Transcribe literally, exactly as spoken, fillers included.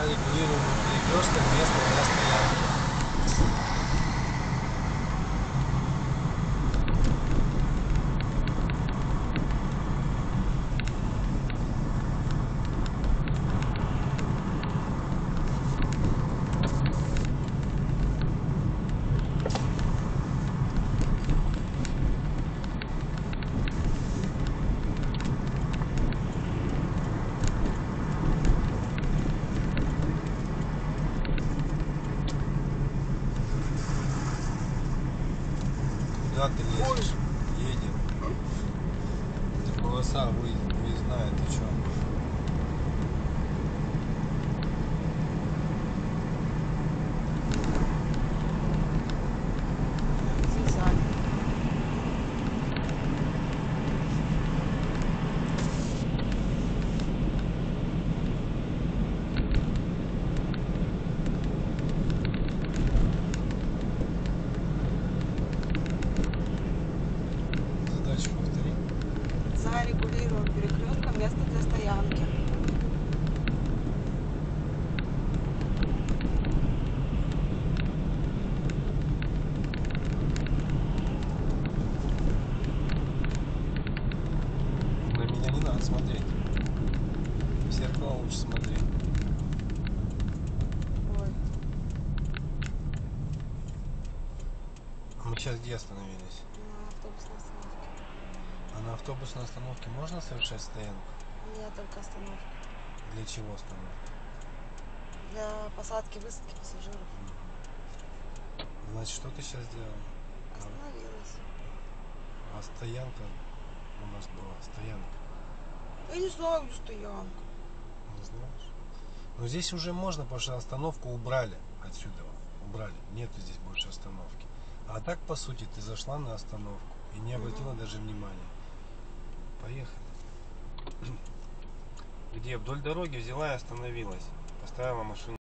регулируемый перекресток место для стоянки. Куда ты лезешь? Едем. Это полоса вы, выездная, ты чё? Задачу повтори. Зарегулируем перекрестком место для стоянки. На меня не надо смотреть. В зеркало лучше смотреть. Ой. Мы сейчас где остановились? На автобусной остановке. А на автобусной остановке можно совершать стоянку? Нет, только остановка. Для чего остановка? Для посадки, высадки пассажиров. Значит, что ты сейчас сделала? Остановилась. А стоянка у нас была, стоянка. Я не знаю, где стоянка. Не знаешь? Но здесь уже можно, потому что остановку убрали отсюда. Убрали. Нету здесь больше остановки. А так, по сути, ты зашла на остановку и не обратила Угу. даже внимания. Поехали. Где? Вдоль дороги взяла и остановилась. Поставила машину.